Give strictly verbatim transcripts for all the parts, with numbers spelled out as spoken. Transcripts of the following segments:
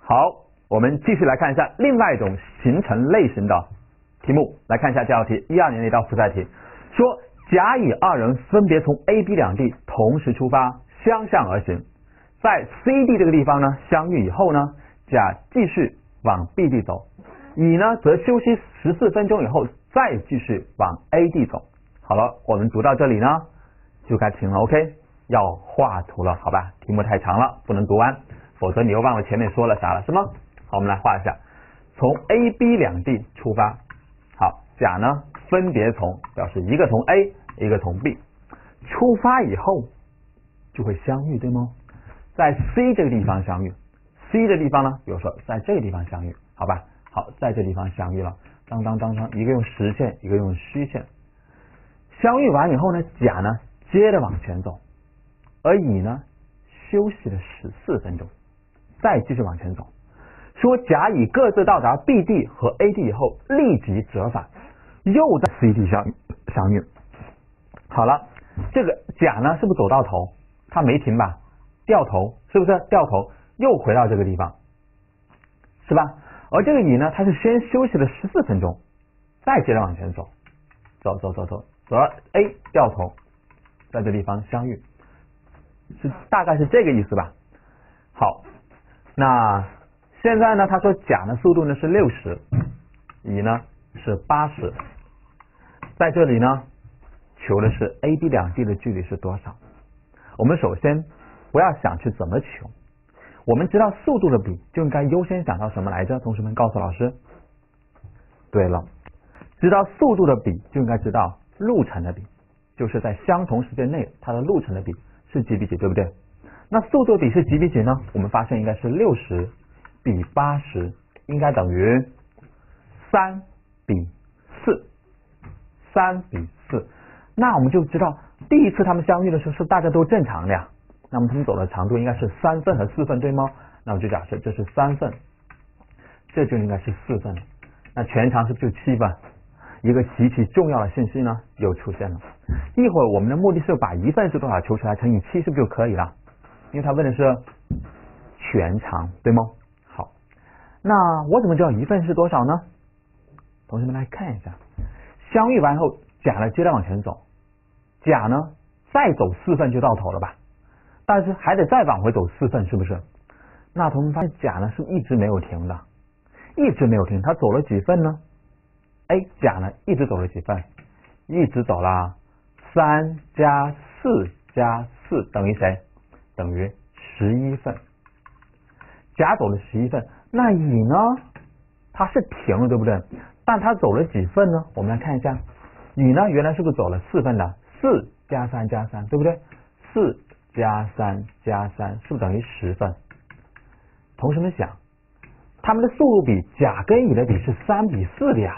好，我们继续来看一下另外一种形成类型的题目，来看一下这道题，一二年的一道复赛题，说甲乙二人分别从 A、B 两地同时出发，相向而行，在 C 地这个地方呢相遇以后呢，甲继续往 B 地走，乙呢则休息十四分钟以后再继续往 A 地走。好了，我们读到这里呢就该停了 ，OK， 要画图了，好吧？题目太长了，不能读完，否则你又忘了前面说了啥了，是吗？好，我们来画一下，从 A、B 两地出发，好，甲呢分别从表示一个从 A， 一个从 B， 出发以后就会相遇，对吗？在 C 这个地方相遇 ，C 这地方呢，比如说在这个地方相遇，好吧？好，在这地方相遇了，当当当当，一个用实线，一个用虚线。相遇完以后呢，甲呢接着往前走，而乙呢休息了十四分钟，再继续往前走。说甲乙各自到达 B 地和 A 地以后，立即折返，又在 C 地相遇相遇。好了，这个甲呢是不是走到头？他没停吧？掉头，是不是掉头又回到这个地方，是吧？而这个乙呢，他是先休息了十四分钟，再接着往前走，走走走走。走到 A 掉头，在这地方相遇，是大概是这个意思吧。好，那现在呢，他说甲的速度呢是六十，乙呢是八十，在这里呢求的是 A、B 两地的距离是多少？我们首先不要想去怎么求，我们知道速度的比就应该优先想到什么来着？同学们告诉老师。对了，知道速度的比就应该知道路程的比，就是在相同时间内它的路程的比是几比几，对不对？那速度比是几比几呢？我们发现应该是六十比八十，应该等于三比四，三比四。那我们就知道第一次他们相遇的时候是大家都正常的呀，那么他们走的长度应该是三份和四份，对吗？那我就假设这是三份，这就应该是四份，那全长是不是就七份？一个极其重要的信息呢又出现了，一会儿我们的目的是把一份是多少求出来乘以七，是不是就可以了？因为他问的是全长，对吗？好，那我怎么知道一份是多少呢？同学们来看一下，相遇完后甲呢接着往前走，甲呢再走四份就到头了吧，但是还得再往回走四份，是不是？那同学们发现甲呢是不是一直没有停的，一直没有停，他走了几份呢？哎，甲呢一直走了几份？一直走了三加四加四等于谁？等于十一份。甲走了十一份，那乙呢？他是停了，对不对？但他走了几份呢？我们来看一下，乙呢原来是不是走了四份的？四加三加三，对不对？四加三加三是不是等于十份？同学们想，他们的速度比甲跟乙的比是三比四的呀。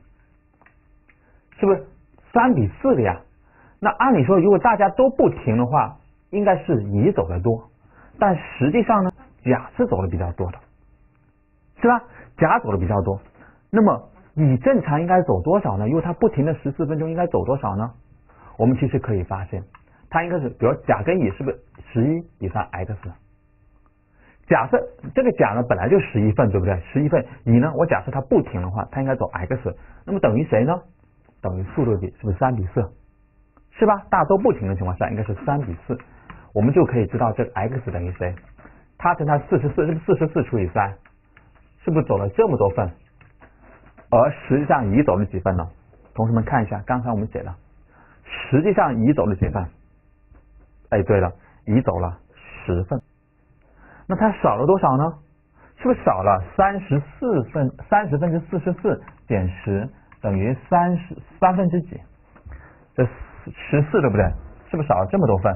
是不是三比四的呀？那按理说，如果大家都不停的话，应该是乙走的多，但实际上呢，甲是走的比较多的，是吧？甲走的比较多，那么乙正常应该走多少呢？因为他不停的十四分钟，应该走多少呢？我们其实可以发现，他应该是，比如甲跟乙是不是十一比上 x？ 假设这个甲呢本来就十一份，对不对？十一份，乙呢，我假设他不停的话，他应该走 x， 那么等于谁呢？等于速度比是不是三比四？是吧？大家都不停的情况下，应该是三比四。我们就可以知道这个 x 等于谁？他乘他四十四，是不是四十四除以三？是不是走了这么多份？而实际上乙走了几份呢？同学们看一下，刚才我们写的，实际上乙走了几份？哎，对了，乙走了十份。那他少了多少呢？是不是少了三十四分？三十分之四十四减十。等于三十三分之几？这十四对不对？是不是少了这么多份？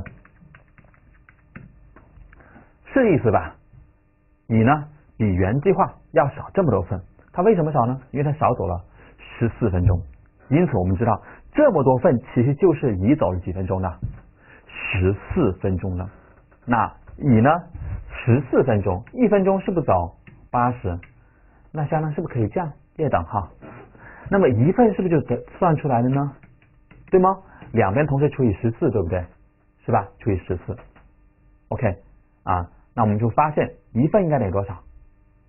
是意思吧？乙呢比原计划要少这么多份，他为什么少呢？因为他少走了十四分钟。因此我们知道这么多份其实就是乙走了几分钟呢？十四分钟呢。那乙呢十四分钟，一分钟是不是走八十？那相当是不是可以这样列等号？那么一份是不是就得算出来了呢？对吗？两边同时除以十四，对不对？是吧？除以十四 ，OK 啊，那我们就发现一份应该等于多少？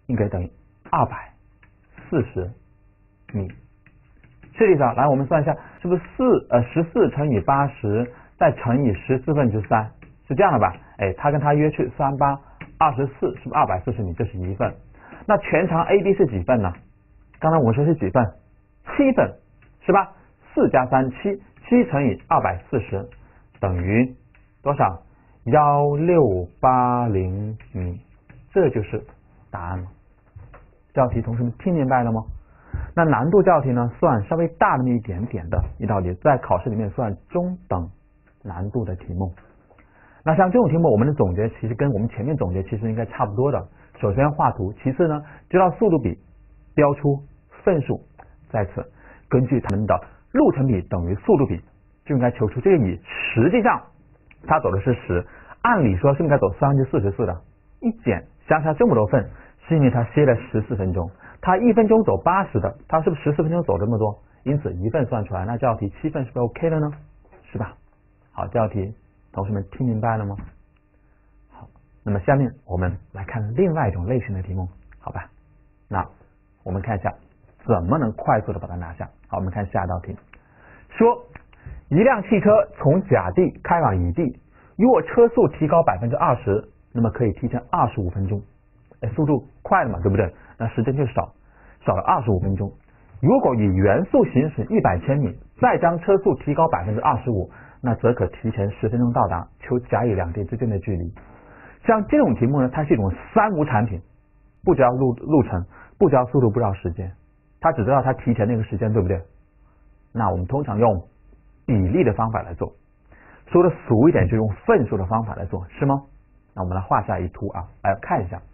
应该等于二百四十米。这里上来我们算一下，是不是四呃十四乘以八十再乘以十四分之三，是这样的吧？哎，它跟它约去三八二十四，是不是二百四十米？这是一份。那全长 A B 是几份呢？刚才我说是几份？七份，是吧？四加三七，七乘以二百四十等于多少？幺六八零米，这就是答案了。这道题同学们听明白了吗？那难度这道题呢，算稍微大那么一点点的一道题，在考试里面算中等难度的题目。那像这种题目，我们的总结其实跟我们前面总结其实应该差不多的。首先画图，其次呢知道速度比，标出份数，再次根据它们的路程比等于速度比，就应该求出这个乙。实际上它走的是十，按理说是应该走三分之四十四的，一减相差这么多份，是因为它歇了十四分钟。它一分钟走八十的，它是不是十四分钟走这么多？因此一份算出来，那这道题七份是不是 OK 了呢？是吧？好，这道题同学们听明白了吗？好，那么下面我们来看另外一种类型的题目，好吧？那我们看一下怎么能快速的把它拿下。好，我们看下一道题，说一辆汽车从甲地开往乙地，若车速提高百分之二十，那么可以提前二十五分钟。哎，速度快了嘛，对不对？那时间就少，少了二十五分钟。如果以原速行驶一百千米，再将车速提高百分之二十五，那则可提前十分钟到达。求甲乙两地之间的距离。像这种题目呢，它是一种三无产品，不知道路路程，不知道速度，不知道时间，它只知道它提前那个时间，对不对？那我们通常用比例的方法来做，说的俗一点就用份数的方法来做，是吗？那我们来画下一图啊，来看一下。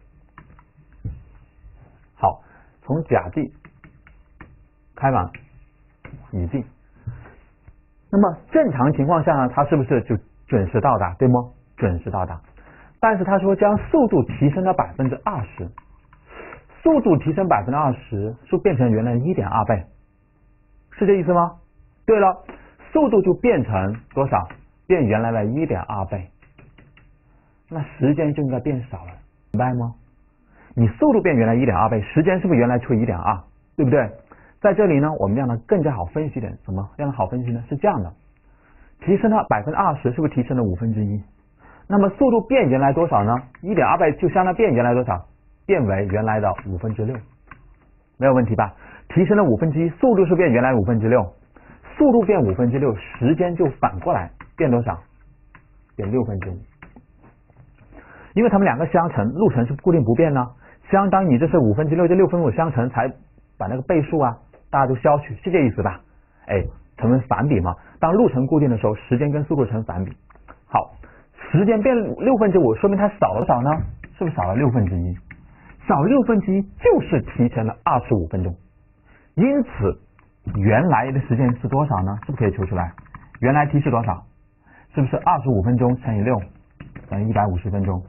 好，从甲地开往乙地，那么正常情况下呢，它是不是就准时到达，对吗？准时到达。但是他说将速度提升到百分之二十，速度提升百分之二十，是变成原来一点二倍，是这意思吗？对了，速度就变成多少？变原来的一点二倍，那时间就应该变少了，明白吗？你速度变原来一点二倍，时间是不是原来除以一点二，对不对？在这里呢，我们让它更加好分析点，怎么让它好分析呢？是这样的，提升到百分之二十，是不是提升了五分之一？那么速度变原来多少呢？一点二倍就相当于变原来多少？变为原来的五分之六，没有问题吧？提升了五分之一，速度是变原来五分之六，速度变五分之六，时间就反过来变多少？变六分之五。因为它们两个相乘，路程是固定不变呢，相当于你这是五分之六，这六分之五相乘，才把那个倍数啊，大家都消去，是这意思吧？哎，成为反比嘛。当路程固定的时候，时间跟速度成反比。好，时间变六分之五，说明它少了多少呢？是不是少了六分之一？少六分之一就是提前了二十五分钟。因此，原来的时间是多少呢？是不是可以求出来？原来 t 是多少？是不是二十五分钟乘以六等于一百五十分钟？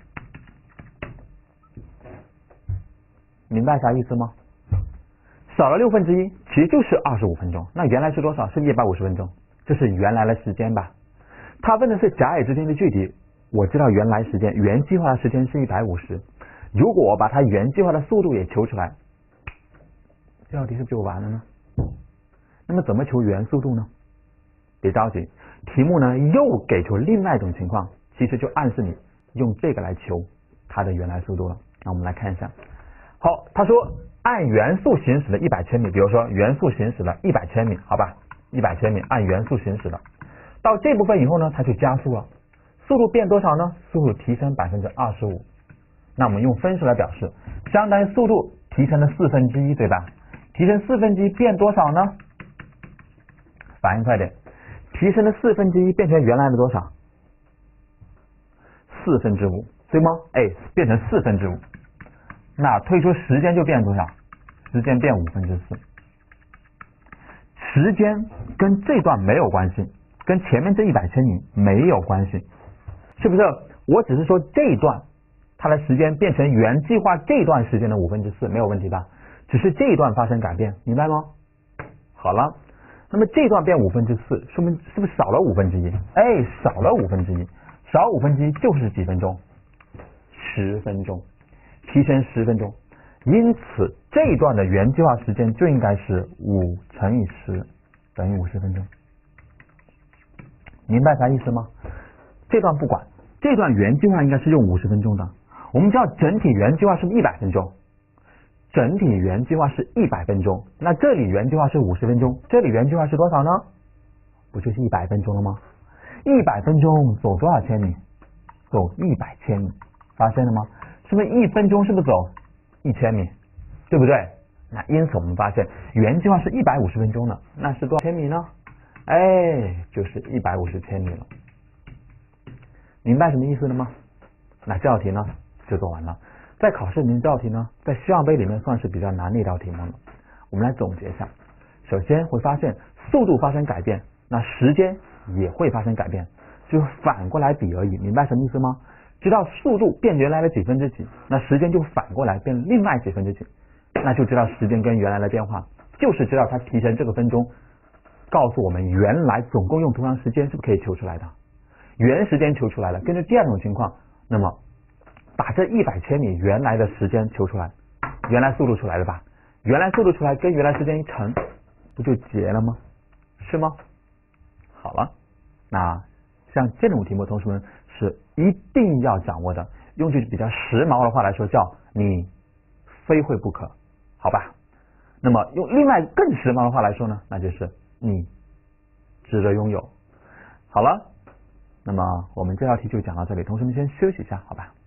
明白啥意思吗？少了六分之一，其实就是二十五分钟。那原来是多少？是一百五十分钟，这是原来的时间吧？他问的是甲乙之间的距离，我知道原来时间，原计划的时间是一百五十。如果我把它原计划的速度也求出来，这道题是不是就完了呢？那么怎么求原速度呢？别着急，题目呢又给出另外一种情况，其实就暗示你用这个来求它的原来速度了。那我们来看一下。好，他说按原速行驶了一百千米，比如说原速行驶了一百千米，好吧，一百千米按原速行驶了。到这部分以后呢，它就加速了，速度变多少呢？速度提升百分之二十五。那我们用分数来表示，相当于速度提升了四分之一，对吧？提升四分之一变多少呢？反应快点，提升了四分之一变成原来的多少？四分之五，对吗？哎，变成四分之五。那推出时间就变多少？时间变五分之四。时间跟这段没有关系，跟前面这一百千米没有关系，是不是？我只是说这一段它的时间变成原计划这段时间的五分之四，没有问题吧？只是这一段发生改变，明白吗？好了，那么这段变五分之四，说明是不是少了五分之一？哎，少了五分之一，少五分之一就是几分钟？十分钟。提前十分钟， 因此这一段的原计划时间就应该是五乘以十等于五十分钟。明白啥意思吗？这段不管，这段原计划应该是用五十分钟的。我们知道整体原计划是一百分钟，整体原计划是一百分钟，那这里原计划是五十分钟，这里原计划是多少呢？不就是一百分钟了吗？一百分钟走多少千米？走一百千米，发现了吗？是不是一分钟是不是走一千米？对不对？那因此我们发现原计划是一百五十分钟的，那是多少千米呢？哎，就是一百五十千米了。明白什么意思了吗？那这道题呢就做完了。在考试里面这道题呢，在希望杯里面算是比较难的一道题目了。我们来总结一下，首先会发现速度发生改变，那时间也会发生改变，就反过来比而已。明白什么意思吗？知道速度变原来的几分之几，那时间就反过来变另外几分之几，那就知道时间跟原来的变化，就是知道它提前这个分钟告诉我们原来总共用多长时间，是不是可以求出来的？原时间求出来了，根据第二种情况，那么把这一百千米原来的时间求出来，原来速度出来了吧？原来速度出来跟原来时间一乘，不就结了吗？是吗？好了，那像这种题目，同学们是一定要掌握的。用句比较时髦的话来说，叫你非会不可，好吧？那么用另外更时髦的话来说呢，那就是你值得拥有。好了，那么我们这道题就讲到这里，同学们先休息一下，好吧？